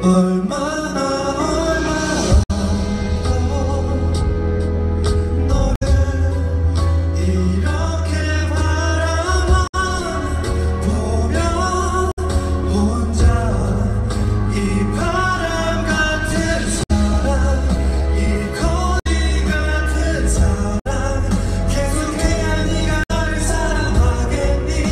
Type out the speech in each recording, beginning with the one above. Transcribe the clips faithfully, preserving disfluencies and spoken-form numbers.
얼마나 얼마나 더 너를 이렇게 바라만 보면 혼자 이 바람 같은 사랑, 이 거리 같은 사랑 계속해야 네가 나를 사랑하겠니?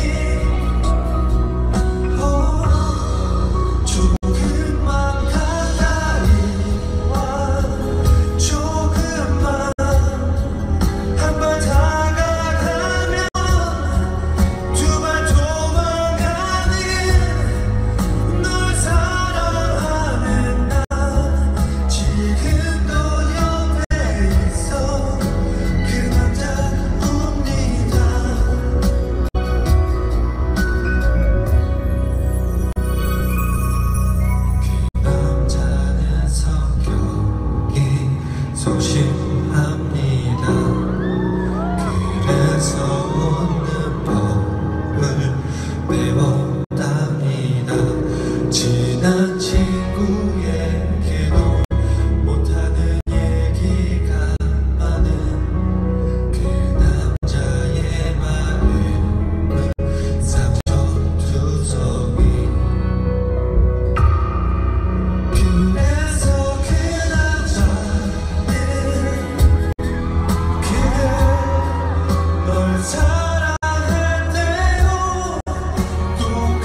어, 조금만 가까이 와, 조금만 한 발 다가가면 두 발 도망가는 널 사랑하는 나 지금도 옆에 있어. 그 남자입니다. 그 남자는 성격이 소심합니다. 그래서 웃는 법을 배웠답니다. 친한 친구에게도 못하는 얘기가 많은 그 남자의 마음은 상처투성이. 그래서 그 남자는 그대 널 사랑할 때도 또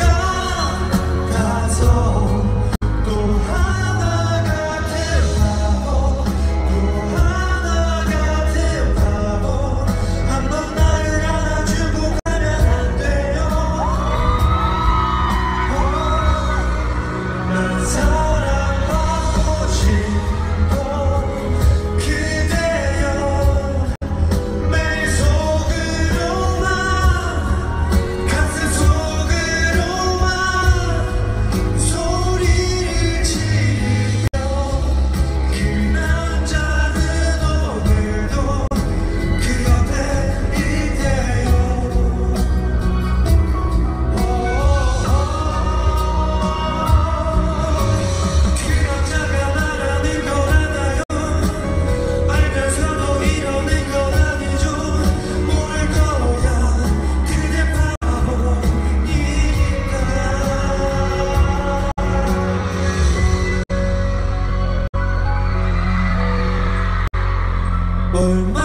가서 또 하나 같은 바보, 또 하나 같은 바보. 한번 나를 안아주고 가면 안 돼요? 난 사랑하고 싶어 그대여. 매일 속으로만, 가슴 속으로만 소리를 지르며 그 남자는 오늘도 그 옆에 있대요. 그 남자가 나라는 걸 알아요. 알면서도 이러는 건 아니죠. 모를 거야 그대 바보니까. 얼마